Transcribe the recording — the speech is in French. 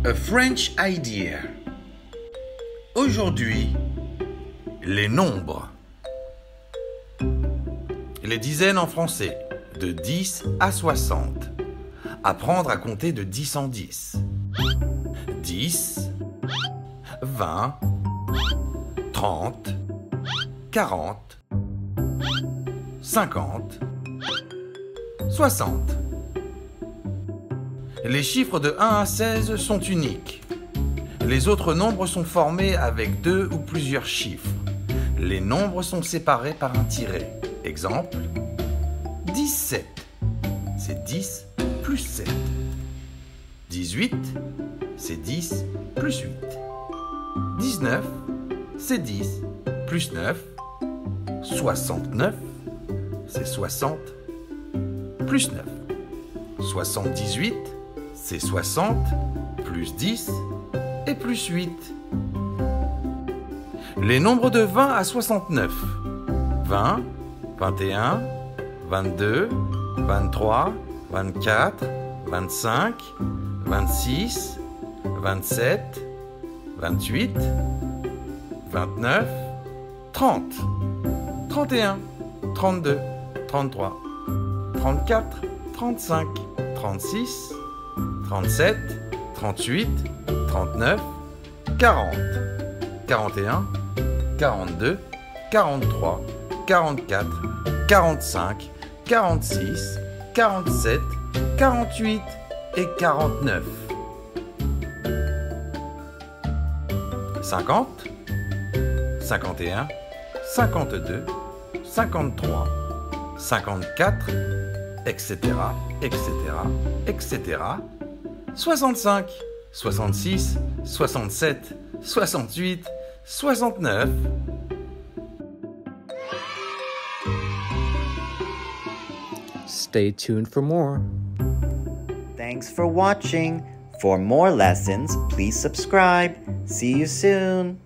A French idea. Aujourd'hui, les nombres. Les dizaines en français, de 10 à 60. Apprendre à compter de 10 en 10. 10, 20, 30, 40, 50, 60. Les chiffres de 1 à 16 sont uniques. Les autres nombres sont formés avec 2 ou plusieurs chiffres. Les nombres sont séparés par un tiret. Exemple, 17, c'est 10 plus 7. 18, c'est 10 plus 8. 19, c'est 10 plus 9. 69, c'est 60 plus 9. 78, c'est 60 plus 10 et plus 8. Les nombres de 20 à 69. 20, 21, 22, 23, 24, 25, 26, 27, 28, 29, 30, 31, 32, 33, 34, 35, 36, 37, 38, 39, 40, 41, 42, 43, 44, 45, 46, 47, 48 et 49. 50, 51, 52, 53, 54, etc., etc., etc. 65, 66, 67, 68, 69. Stay tuned for more. Thanks for watching. For more lessons, please subscribe. See you soon.